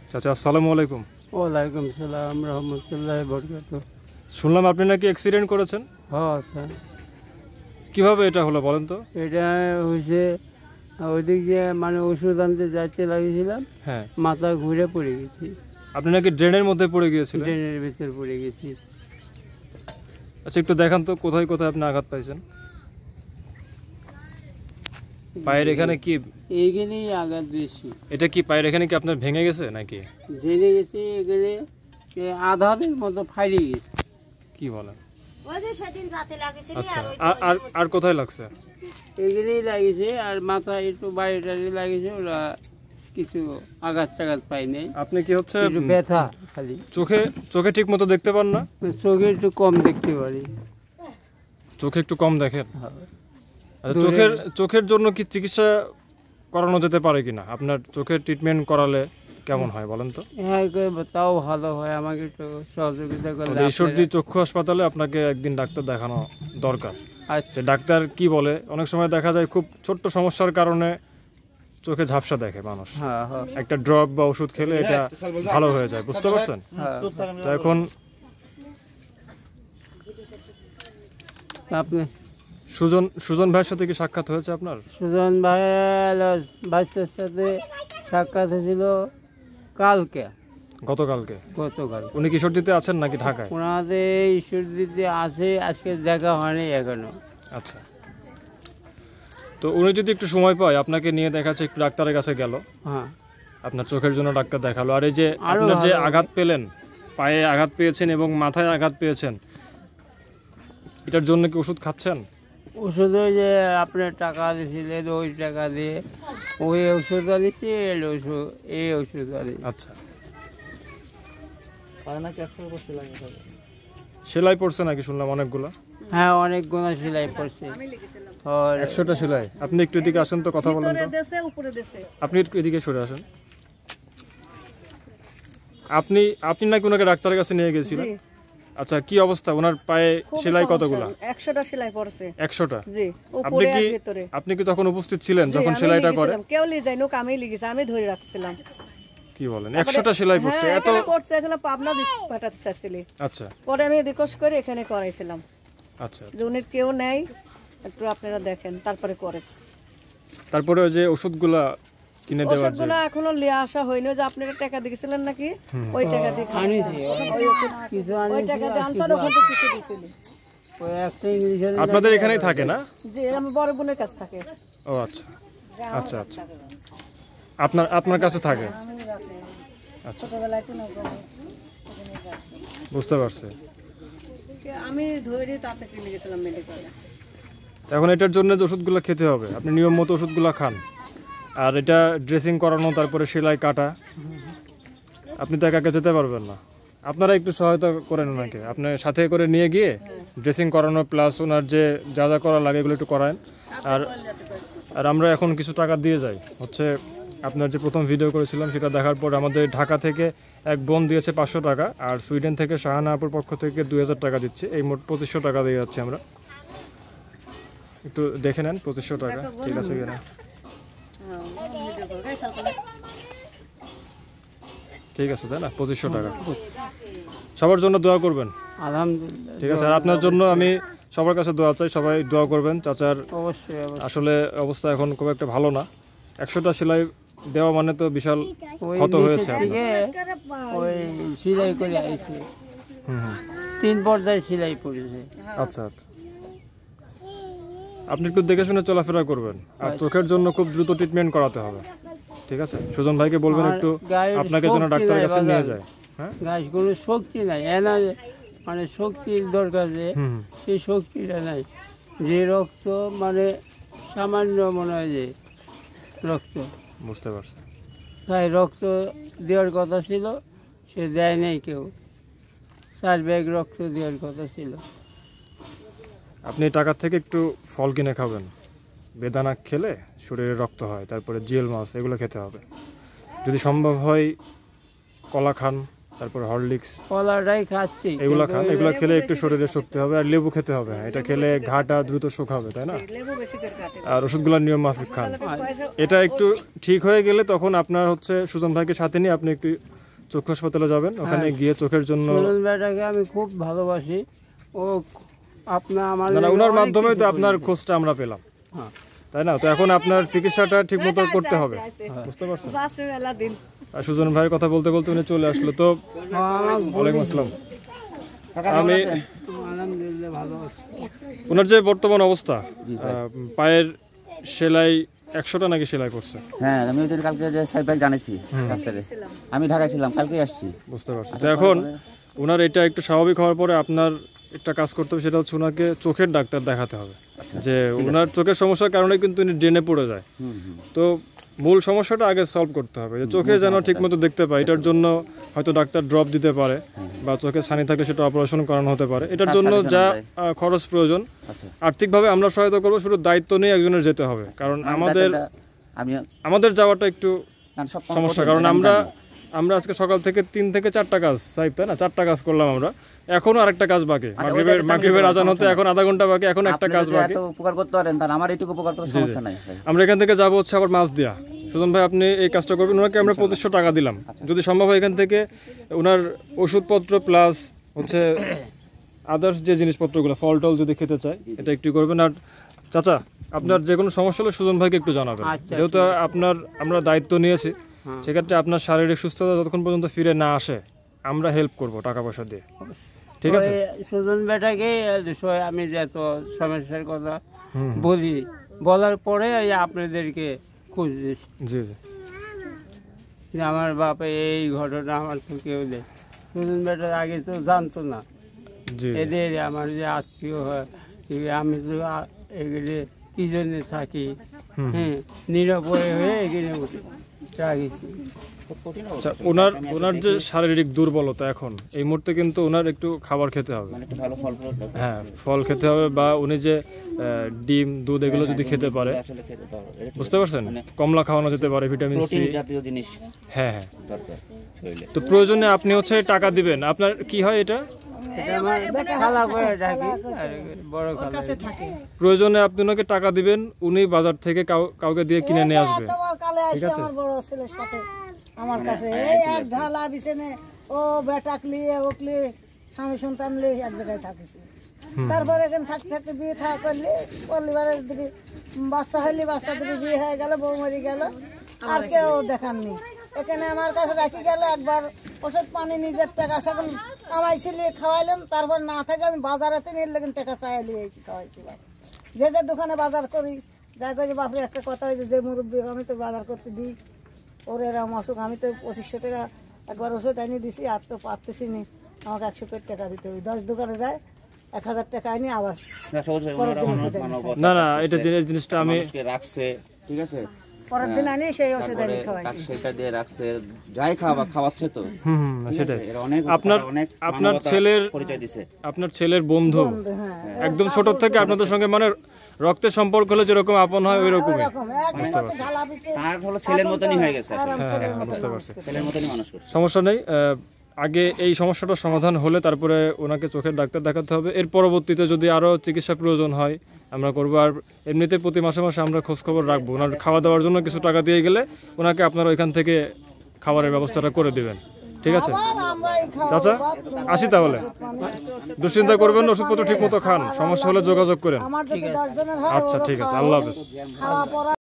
চাচা আসসালামু আলাইকুম। ওয়ালাইকুম সালাম রহমতুল্লাহি বরকাতুহু। শুনলাম আপনি নাকি অ্যাক্সিডেন্ট করেছেন। হ্যাঁ স্যার, কিভাবে এটা হলো বলেন তো? এটা হয়েছে ওইদিক দিয়ে মানে ওষুধ আনতে যাইতে লাগিয়েছিলাম, হ্যাঁ, মাথা ঘুরে পড়ে গেছি, আপনি নাকি ড্রেনের মধ্যে পড়ে গিয়েছিলেন। ট্রেনের ভিতর পড়ে গেছি। আচ্ছা একটু দেখান তো কোথায় কোথায় আপনি আঘাত পাইছেন। পায়ের এখানে কি? এইখানেই আঘাত বেশি। এটা কি পায়ের এখানে কি আপনার ভেঙে গেছে নাকি? জেনে গেছি এখানে আধারের মতো ফাইরে গেছে। কি বলেন? আচ্ছা, আর কোথায় লাগছে? এখানেই লাগিয়েছে, আর মাথায় একটু বাইরেটারে লাগিয়েছে, ওরা কিছু আঘাত টাঘাত পাই নাই। আপনি কি হচ্ছে একটু ব্যথা খালি। চোখে ঠিক মতো দেখতে পান না? চোখে একটু কম দেখতে পারি। চোখে একটু কম দেখেন? হ্যাঁ। আচ্ছা, চোখের জন্য কি চিকিৎসা করানো যেতে পারে কিনা? আপনার চোখের ট্রিটমেন্ট করালে কেমন হয় বলেন তো? হ্যাঁ, তাও ভালো হয়, আমাকে একটু সহযোগিতা করলে। ঈশ্বরদী চক্ষু হাসপাতালে আপনাকে একদিন ডাক্তার দেখানো দরকার। আচ্ছা, ডাক্তার কি বলে, অনেক সময় দেখা যায় খুব ছোট্ট সমস্যার কারণে চোখে ঝাপসা দেখে মানুষ, হ্যাঁ হ্যাঁ একটা ড্রপ বা ওষুধ খেলে এটা ভালো হয়ে যায়, বুঝতে পারছেন? হ্যাঁ। তো এখন আপনি সুজন ভাইয়ের সাথে কি সাক্ষাৎ হয়েছে আপনার? সুজন ভাইয়ের সাথে সাক্ষাৎ হয়েছিল কালকে, গতকালকে। উনি কিশোরদীতে আছেন নাকি ঢাকায়? ওনাদের ঈশ্বরদীতে আছে, আজকে দেখা হয়নি এখনো। আচ্ছা, তো উনি যদি একটু সময় পায় আপনাকে নিয়ে দেখাচ্ছে, একটু ডাক্তারের কাছে গেল, হ্যাঁ, আপনার চোখের জন্য ডাক্তার দেখালো, আর এই যে আপনার যে আঘাত পেলেন, পায়ে আঘাত পেয়েছেন এবং মাথায় আঘাত পেয়েছেন, এটার জন্য কি ওষুধ খাচ্ছেন? ওষুধ ওই যে আপনার টাকা দিয়েছিলেন, ওই টাকা দিয়ে ওই ওষুধ দিচ্ছি, এই ওষুধ দিচ্ছি। আচ্ছা, সেলাই পড়ছে নাকি শুনলাম অনেকগুলো? হ্যাঁ, অনেকগুলো সেলাই পড়ছে। 100টা সেলাই। আপনি একটু এদিকে আসেন তো, কথা বলেন তো। আপনি একটু এদিকে সরে আসেন। আপনি নাকি ওনাকে ডাক্তারের কাছে নিয়ে গেছিলেন? আচ্ছা, কি অবস্থা ওনার পায়ে? সেলাই কতগুলো? 100টা সেলাই পড়ছে। 100টা? জি। আপনি কি তখন উপস্থিত ছিলেন যখন সেলাইটা করে? কেউ লি যাই নোক আমি লিখেছি, আমি ধরে রাখছিলাম। কি বলেন, 100টা সেলাই পড়ছে? এত করতে চাইছিলাম, পাবনা পাঠাতে চাইছিলি। আচ্ছা, পরে আমি রিকোয়েস্ট করে এখানে করাইছিলাম। আচ্ছা, যে উনি কেউ নেই, একটু আপনারা দেখেন, তারপরে করেছে। তারপরে ওই যে ওষুধগুলা কিনে দেওয়ার যে ওষুধগুলো এখনো লিয়ে আসা হয়নি, যে আপনারা টাকা দিয়েছিলেন নাকি, ওই টাকা দিয়ে আনিছি, ওই টাকা দিয়ে আনসার ওখান থেকে কিছু দিয়েছিলি। ওই একটা ইংলিশের আপনাদের এখানেই থাকে না? জি, আমি বড় বোনের কাছে থাকে। ও আচ্ছা আচ্ছা আচ্ছা, আপনার কাছে থাকে? আচ্ছা, ছোটবেলায় কোনো বুঝতে পারছি। আমি ধরে তাতে কিনে গেছিলাম মেডিকেলে। এখন এটার জন্য যে ওষুধগুলো খেতে হবে, আপনি নিয়ম মতো ওষুধগুলো খান, আর এটা ড্রেসিং করানো, তারপরে সেলাই কাটা, আপনি তো একা যেতে পারবেন না, আপনারা একটু সহায়তা করেন ওনাকে, আপনার সাথে করে নিয়ে গিয়ে ড্রেসিং করানো প্লাস ওনার যে যা যা করা লাগে এগুলো একটু করায়েন। আর আমরা এখন কিছু টাকা দিয়ে যাই, হচ্ছে আপনার যে প্রথম ভিডিও করেছিলাম সেটা দেখার পর আমাদের ঢাকা থেকে এক বোন দিয়েছে 500 টাকা, আর সুইডেন থেকে শাহানা আপুর পক্ষ থেকে 2000 টাকা দিচ্ছে, এই মোট 2500 টাকা দিয়ে যাচ্ছি আমরা। একটু দেখে নেন 2500 টাকা ঠিক আছে কিনা। ঠিক আছে, তাই না? 2500 টাকা। সবার জন্য দোয়া করবেন। আলহামদুলিল্লাহ, ঠিক আছে, আর আপনার জন্য আমি সবার কাছে দোয়া চাই, সবাই দোয়া করবেন। চাচার অবশ্যই আসলে অবস্থা এখন খুব একটা ভালো না, 100টা সেলাই দেওয়া মানে তো বিশাল ক্ষত হয়েছে। ওই সেলাই করে আইছে, 3 পর্যায়ে সেলাই পড়েছে। আচ্ছা আচ্ছা, আপনি একটু দেখে শুনে চলাফেরা করবেন, আর চোখের জন্য খুব দ্রুত ট্রিটমেন্ট করাতে হবে, ঠিক আছে? সুজন ভাইকে বলবেন একটু আপনাকে যেন ডাক্তারের কাছে নিয়ে যায়। হ্যাঁ, গাছ কোনো শক্তি নাই, এনা মানে শক্তির দরকার, যে সেই শক্তিটা নাই, যে রক্ত মানে সামান্য মনে হয় যে রক্ত, বুঝতে পারছি। তাই রক্ত দেওয়ার কথা ছিল, সে দেয় নাই কেউ, 4 ব্যাগ রক্ত দেওয়ার কথা ছিল। আপনি টাকার থেকে একটু ফল কিনে খাবেন, বেদানা খেলে শরীরে রক্ত হয়, তারপরে জিএল মাছ এগুলো খেতে হবে, যদি সম্ভব হয় কলা খান, তারপরে হরলিক্স, কলাটাই খাচ্ছি, এগুলো খান, এগুলো খেলে একটু শরীরে শক্তি হবে, আর লেবু খেতে হবে, এটা খেলে ঘাটা দ্রুত শুকাবে, তাই না? আর ওষুধগুলো নিয়ম মাফিক খান। এটা একটু ঠিক হয়ে গেলে তখন আপনার হচ্ছে সুজন ভাইকে সাথে নিয়ে আপনি একটু চক্ষু হাসপাতালে যাবেন, ওখানে গিয়ে চোখের জন্য সুজন ভাইটাকে আমি খুব ভালোবাসি। ও আমার ওনার মাধ্যমে তো আপনার খোঁজটা আমরা পেলাম, হ্যাঁ। তাই না? তো এখন আপনার চিকিৎসাটা ঠিক মতো করতে হবে, বুঝতে পারছেন? আর সুজন ভাইয়ের কথা বলতে বলতে উনি চলে আসলো। তো ওয়ালাইকুম আসসালাম। আমি আলহামদুলিল্লাহ ভালো আছি। ওনার যে বর্তমান অবস্থা, পায়ের সেলাই 100টা নাকি সেলাই করছে? হ্যাঁ, আমি ওদের কালকে যে সাইবার জানাইছি ডাক্তারে, আমি ঢাকায় ছিলাম, কালকেই আসছি। বুঝতে পারছি। তো এখন ওনার এটা একটু স্বাভাবিক হওয়ার পরে আপনার একটা কাজ করতে হবে, সেটা হচ্ছে ওনাকে চোখের ডাক্তার দেখাতে হবে। যে ওনার চোখের সমস্যার কারণে কিন্তু উনি ড্রেনে পড়ে যায়। তো মূল সমস্যাটা আগে সলভ করতে হবে, যে চোখে যেন ঠিকমতো দেখতে পায়। এটার জন্য হয়তো ডাক্তার ড্রপ দিতে পারে, বা চোখে ছানি থাকলে সেটা অপারেশন করানো হতে পারে। এটার জন্য যা খরচ প্রয়োজন আর্থিকভাবে আমরা সহায়তা করবো, শুধু দায়িত্ব নিয়ে একজনের যেতে হবে। কারণ আমাদের যাওয়াটা একটু সমস্যা, কারণ আমরা আজকে সকাল থেকে 3 থেকে 4টা কাজ সাহেব, তাই না? 4টা কাজ করলাম আমরা, এখনো আরেকটা কাজ বাকি। মাগরিবের আজান হতে এখন আধা ঘন্টা বাকি, এখন একটা কাজ বাকি। উপকার করতে পারেন, তার আমার এইটুকু উপকার করতে সমস্যা নাই। আমরা এখান থেকে যাবো হচ্ছে আবার মাছ দিয়া। সুজন ভাই, আপনি এই কাজটা করবেন। ওনাকে আমরা 2500 টাকা দিলাম, যদি সম্ভব হয় এখান থেকে ওনার ওষুধপত্র প্লাস হচ্ছে আদার্স যে জিনিসপত্রগুলো, ফল টল যদি খেতে চায়, এটা একটু করবেন। আর চাচা, আপনার যে কোনো সমস্যা হলে সুজন ভাইকে একটু জানাবেন, যেহেতু আমরা দায়িত্ব নিয়েছি। সেক্ষেত্রে আপনার শারীরিক সুস্থতা যতক্ষণ পর্যন্ত ফিরে না আসে, আমরা হেল্প করব টাকা পয়সা দিয়ে, ঠিক আছে? সুজন ভাইটাকে আমি যত সমস্যার কথা বলার পরে আপনাদেরকে খোঁজ দিচ্ছি। জি জি, যে আমার বাপে এই ঘটনা আমার তো কেউ নেই। সুজন ভাইটার আগে তো জানতো না। এদের আমার যে আত্মীয় হয়, আমি তো এগুলি কি জন্য থাকি, হ্যাঁ, নিরাপয় হয়ে এখানে রাখেছি। ওনার যে শারীরিক দুর্বলতা, এখন এই মুহূর্তে কিন্তু ওনার একটু খাবার খেতে হবে, হ্যাঁ, ফল খেতে হবে, বা উনি যে ডিম দুধ এগুলো যদি খেতে পারে, বুঝতে পারছেন? কমলা খাওয়ানো যেতে পারে, ভিটামিন সি জাতীয় জিনিস, হ্যাঁ হ্যাঁ। তো প্রয়োজনে আপনি হচ্ছে টাকা দিবেন। আপনার কি হয় এটা? প্রয়োজনে আপনি ওনাকে টাকা দিবেন, উনি বাজার থেকে কাউকে দিয়ে কিনে নিয়ে আসবে, ঠিক আছে? আমার কাছে এক ঢালা বিছানে ও বেটাকলি ওকলি স্বামী সন্তান নিয়ে এক জায়গায় থাকিস। তারপরে এখানে থাকতে থাকতে বিয়ে থাকা করলি, পরিবারের দিকে বাচ্চা হইলি, বাচ্চা দিকে বিয়ে হয়ে গেল, বউ মরি গেল, আর কেউ দেখাননি। এখানে আমার কাছে রাখি গেল, একবার ওষুধ পানি নিজের টাকা সেখান কামাইছিলি, খাওয়াইলাম। তারপর না থাকে আমি বাজারেতে নিয়ে লেগে টাকা চাইলি এসে খাওয়াইছি। যে দোকানে বাজার করি, যা করি বাপরে একটা কথা হয়েছে, যে মুরব্বী আমি তো বাজার করতে দিই, ওর এরকম অসুখ, আমি তো 2500 টাকা একবার ওষুধ আনি দিছি, আর তো পারতেছি নি, আমাকে 100 টাকা দিতে হবে। 10 দোকানে যায় 1000 টাকা আনি, আবার না না, এটা জিনিসটা আমি রাখছে, ঠিক আছে, পরের দিন আনি সেই ওষুধ আনি খাওয়াইছি, সেটা দিয়ে রাখছে, যাই খাওয়াচ্ছে তো। সেটাই আপনার ছেলের বন্ধু, একদম ছোট থেকে আপনাদের সঙ্গে মানে রক্তের সম্পর্ক হলে যেরকম আপন হয় ওই রকমই, ছেলের মতনই হয়ে গেছে। বুঝতে পারছি, ছেলের মতনই মানুষ করছে, সমস্যা নেই। আগে এই সমস্যাটার সমাধান হলে তারপরে ওনাকে চোখের ডাক্তার দেখাতে হবে। এর পরবর্তীতে যদি আরও চিকিৎসা প্রয়োজন হয় আমরা করবো। আর এমনিতে প্রতি মাসে মাসে আমরা খোঁজখবর রাখবো। ওনার খাওয়া দাওয়ার জন্য কিছু টাকা দিয়ে গেলে ওনাকে আপনারা ওইখান থেকে খাবারের ব্যবস্থাটা করে দেবেন, ঠিক আছে? চাচা, আসি তাহলে। দুশ্চিন্তা করবেন, ওষুধপত্র ঠিক মতো খান, সমস্যা হলে যোগাযোগ করেন। আচ্ছা, ঠিক আছে, আল্লাহ হাফেজ।